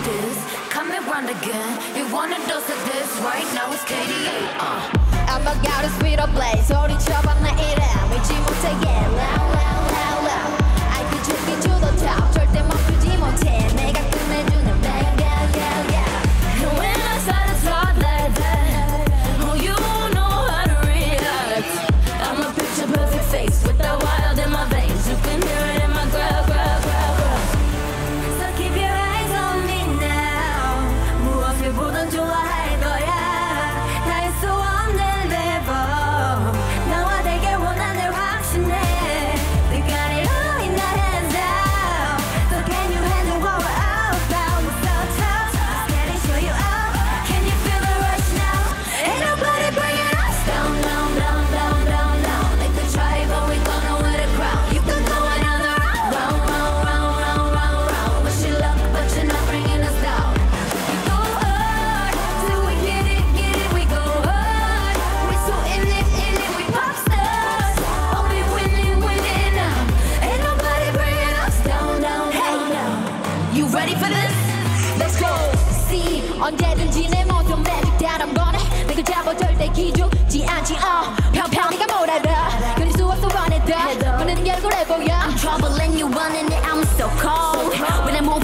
this, come and run again. You want a dose of this, right now it's KDA. I'm a goddess with a blaze. 소리쳐봐 내 이름 잊지 못해 yeah loud loud loud loud. I could take you to the top. 절대 멈추지 못해. 내가 끝내주는 bang yeah yeah yeah. And when I start to talk like that, oh you know how to react. I'm a picture perfect face with that wild in my veins. You can hear it in my growl growl growl growl. So keep your eyes on me now. 무엇을 보든 좋아할 거야. 닿을 수 없는 level. 나와 되길 원하는 확신해. We got it all in our hands now. So can you handle what we're all about? We're so tough. Let's get it, show you out. Can you feel the rush now? Ain't nobody bringing us down, down, down, down, down, down. They could try, but we gonna win the crown. You can go another round, round, round, round, round, round, round. Wish you luck, but you're not bringing us down. We go hard till we get it, we go hard. We so in it, we pop stars. Only winning, winning now. Ain't nobody bringing us down, down, down, down. You ready for this? Let's go. See 언제든지 내 모든 magic 다른 번에 내가 잡아 절대 기죽지 않지 평평 네가 뭐라라 견딜 수 없어 run it up 문은 열고 해보여 I'm troubling you running it, I'm so cold. When I move